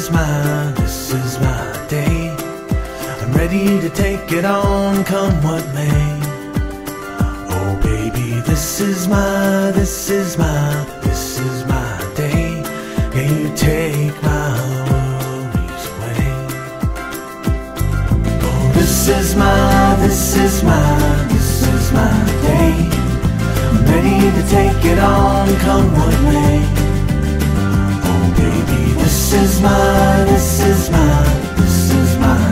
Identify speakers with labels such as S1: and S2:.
S1: this is my day. I'm ready to take it on, come what may. Oh baby, this is my day. Yeah, you take my worries away. Oh, this is my day. I'm ready to take it on, come what may. Oh baby, this is my